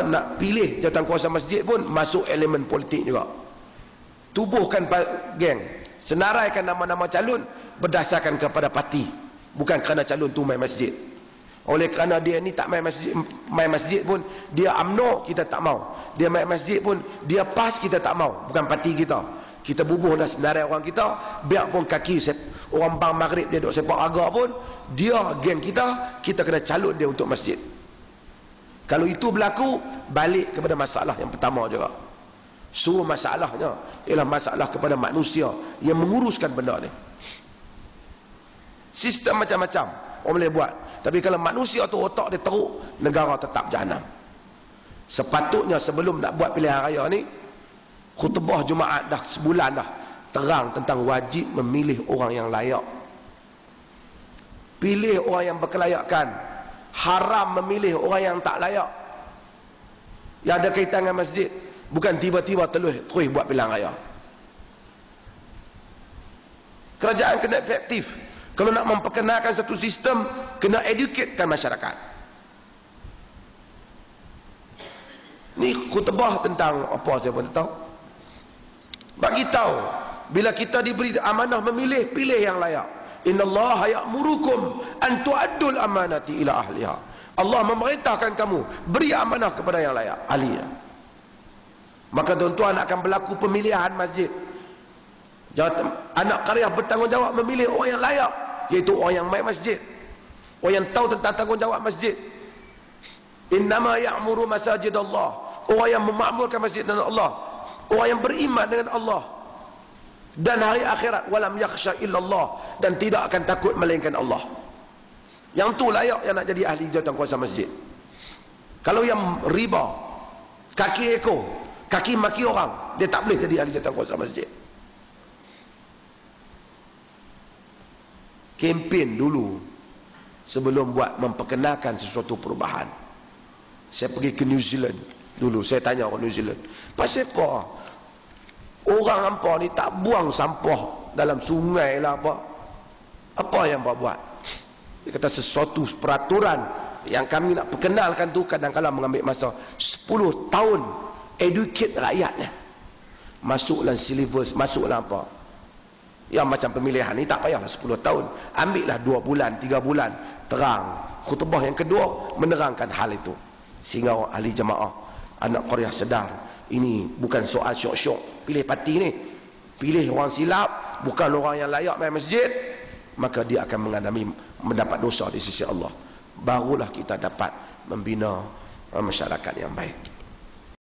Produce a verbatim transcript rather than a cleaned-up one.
nak pilih jawatankuasa masjid pun masuk elemen politik juga. Tubuhkan geng, senaraikan nama-nama calon berdasarkan kepada parti, bukan kerana calon tu main masjid. Oleh kerana dia ni tak main masjid, main masjid pun dia U M N O, kita tak mau. Dia main masjid pun dia PAS, kita tak mau. Bukan parti kita. Kita bubuhlah senarai orang kita, biarpun kaki orang bang maghrib dia duk sepak agak pun, dia geng kita, kita kena calon dia untuk masjid. Kalau itu berlaku, balik kepada masalah yang pertama juga. Semua masalahnya ialah masalah kepada manusia yang menguruskan benda ni. Sistem macam-macam orang boleh buat, tapi kalau manusia tu otak dia teruk, negara tetap jahanam. Sepatutnya sebelum nak buat pilihan raya ni, khutbah Jumaat dah sebulan dah terang tentang wajib memilih orang yang layak. Pilih orang yang berkelayakan, haram memilih orang yang tak layak, yang ada kaitan dengan masjid. Bukan tiba-tiba terus terus buat pilihan raya. Kerajaan kena efektif. Kalau nak memperkenalkan satu sistem, kena educatekan masyarakat. Ni khutbah tentang apa saya pun tak tahu. Bagi tahu, bila kita diberi amanah memilih, pilih yang layak. Innallaha ya'murukum an tu'addul amanati ila ahliha. Allah memerintahkan kamu beri amanah kepada yang layak, ahlinya. Maka tuan-tuan akan berlaku pemilihan masjid. Anak karya bertanggungjawab memilih orang yang layak, iaitu orang yang main masjid, orang yang tahu tentang tanggungjawab masjid. Innama ya'muru masajid Allah, orang yang memakmurkan masjid dengan Allah, orang yang beriman dengan Allah dan hari akhirat, walam yakhsha illallah, dan tidak akan takut melainkan Allah. Yang tu layak yang nak jadi ahli jawatankuasa masjid. Kalau yang riba, kaki ekor, kaki maki orang, dia tak boleh jadi ahli jawatankuasa masjid. Kempen dulu sebelum buat memperkenalkan sesuatu perubahan. Saya pergi ke New Zealand dulu, saya tanya orang New Zealand, pasal apa orang hampa ni tak buang sampah dalam sungai lah apa? Apa yang apa buat? Dia kata sesuatu peraturan yang kami nak perkenalkan tu kadang-kadang mengambil masa sepuluh tahun. Educate rakyatnya, masuklah syllabus, masuklah apa yang macam pemilihan ni tak payahlah sepuluh tahun, ambillah dua bulan, tiga bulan, terang. Khutbah yang kedua menerangkan hal itu, sehingga orang ahli jemaah, anak qaryah sedar ini bukan soal syok-syok pilih parti ni, pilih orang silap, bukan orang yang layak main masjid, maka dia akan mengalami mendapat dosa di sisi Allah. Barulah kita dapat membina masyarakat yang baik.